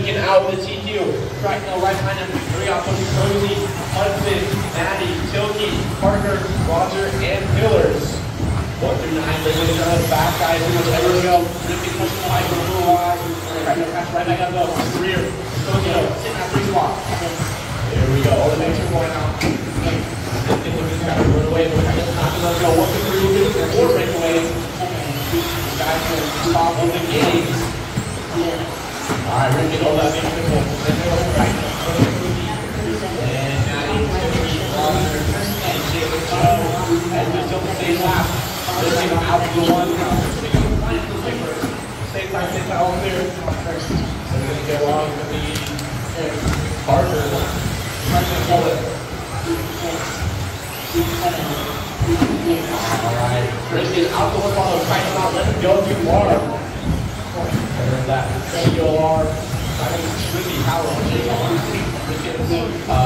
Rivkin out with the TQ. Cracknell right behind him. Three out, Cozy, Hudson, Maddie, Thielke, Parker, Roger, and Pillars. 1 through 9, they're going to go back, guys. There we go. Rivkin touching the line for a little while. Cracknell catch right back up though. Rear. Cozy sitting at 3 spot. There we go. All the names are going out. Got to run away, but Cracknell's not going to let go. 1 through 3, 4 breakaway. Guys will stop on the game. Alright, Rivkin, hold that big triple. And Maddie, Roger, and Jconcept. And we still stay last. Rivkin out to the one. Same time, all clear. So we're going to go on with the Parker. Trying to pull it. Alright, Rivkin out the one ball, trying to not let him go too far. There's that COR. I think it's really power on Jconcept. This is 4.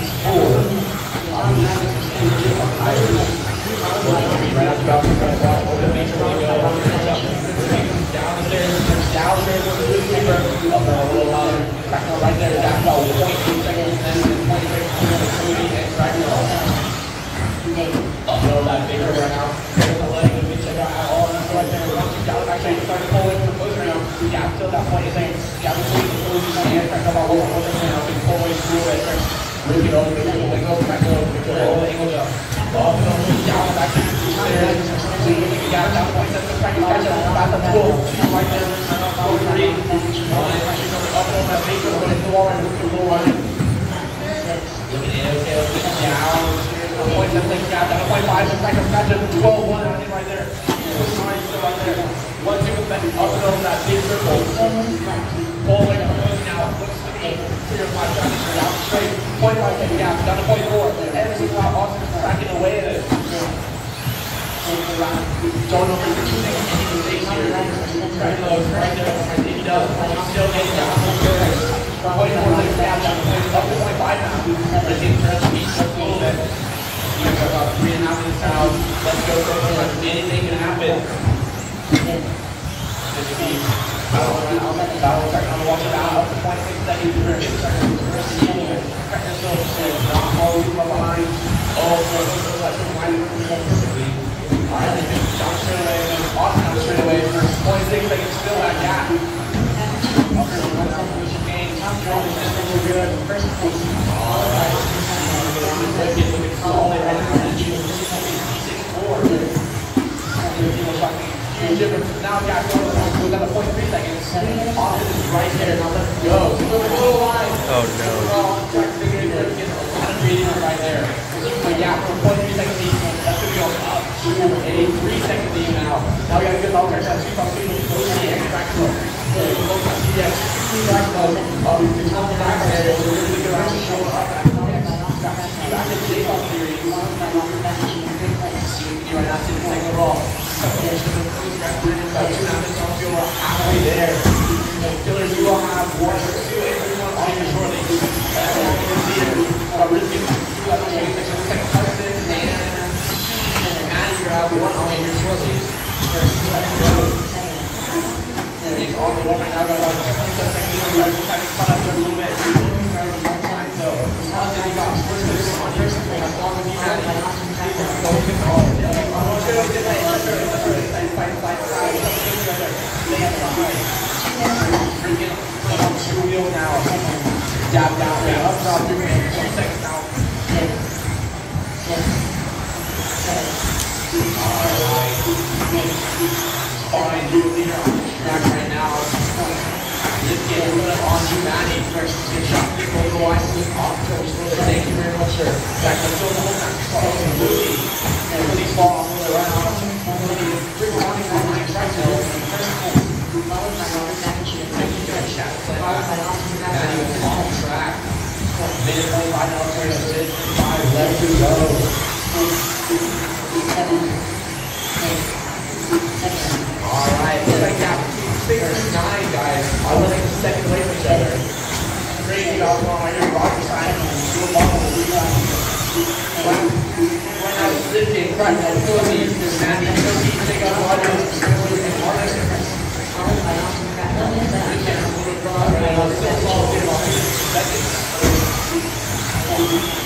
Right after about to press out. We're going to make sure we go. Downstairs with the newspaper. Up there a little louder. Cracknell right there. That's about 0.2 seconds. And then 20 seconds. And Cracknell. Upload that bigger right now. Letting them check out all of them right there. Actually, start to pull in from close round. Yeah, until that point, you're saying, yeah, between the close and Cracknell about what we're saying. I think pull way through it. Rivkin over the angle, Cracknell over the angle. Up and over, down, back to there. You got that point, that's the Cracknell catch up. About the pull. Right there. 4-3. Up and over that base, we're going to the wall and look at the low line. Looking in, okay, down. Point that thing got down, 0.5, and Cracknell catch up. 12-1 on him right there. Still right there. 1-2 up and over that big circle. Pull away from those now. Looks to be 3 or 5 shots out straight. 0.5 take gap, down to 0.4. Everything's not awesome, cracking away at it. Don't know if he's taking any mistakes here. Cracknell right there. I think he does. He's still getting down. 0.4 take gap, down to up to 0.5 now. Rivkin turns the beat just a little bit. You got about 3.5 minutes out. Let's go. Anything can happen. Just be battle Cracknell, watch it out. Up to 0.6 seconds. Cracknell still not all the way behind. Oh, alright, they can jump straight away. Austin jump straight away. 0.6 seconds still that gap. Alright. Solid right now. Now guys, we've got a 0.3 seconds. Austin is right there. Now let's go. Oh no. Right there. But yeah, for 0.3 seconds each, that's going to go up to a 3 second lead now. Now we got a good long term. That's 2.2. PDX Cracknell. PDX Cracknell. We come back there. We're going to get around to show up. Back in Jconcept series. See right now, sitting second roll. About 2.5 minutes on field. We're halfway there. Killers, you will have 1 or 2 everyone on you shortly. That's all we're going to see here. Rivkin, 2 out of 20 seconds. Second Hudson and Maddie, you're out 1 on your shortly. He's on the 1 right now. Got about 27 seconds. We're trying to cut up a little bit. So, Hudson, you got 4 seconds on your shortly. As long as you have Dab down, up, drop, 2 seconds out. Alright. Fine, do a leader on the track right now. Just get a little on you, Maddie. Get shot, get over the line, thank you very much, sir. Back to the whole time. And really fall off the right off. Maddie was on track. Minute 25 now, 5 left to go. Alright, looks like that 6 or 9 guys are winning the second away from each other. Great job on your roster side. Do a ball. Right now, Rivkin, Cracknell, Philippines, Maddie, Philippines, take out Rogers, and Martin. Rivkin, right now, still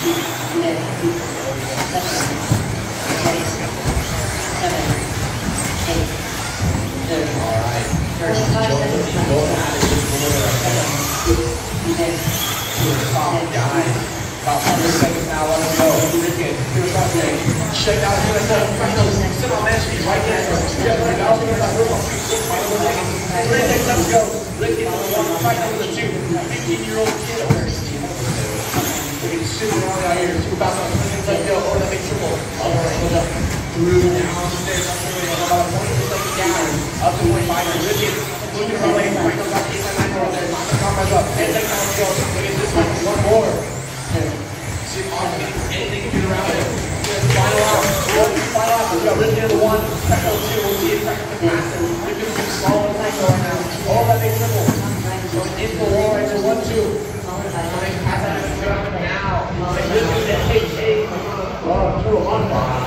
About 100 seconds now, let him go. Rivkin, here's Rivkin. Check out Jconcept. Sit on that speed right there. Yeah, right now, we're going to go. 3 seconds to go. Rivkin on the 1, Cracknell with a 2. 15-year-old kid over there. Look at sitting around out here. 2 about 20 seconds to go. Over the big triple. All right, goes up. Through downstairs. About a 20% down. Up to 25. Rivkin moving around lane. Cracknell got 8-9 over there. Not the cameras up. 10 seconds to go. Look at this one. One more. See if anything can get around it. Final out. Final out. We got Rivkin to the 1. Cracknell 2. We'll see if Cracknell can pass him. Rivkin will be slow and Cracknell right now. All that big triple. Going into the wall right there. 1-2. Pass that now. Rivkin to 8-8. Oh, 2-1.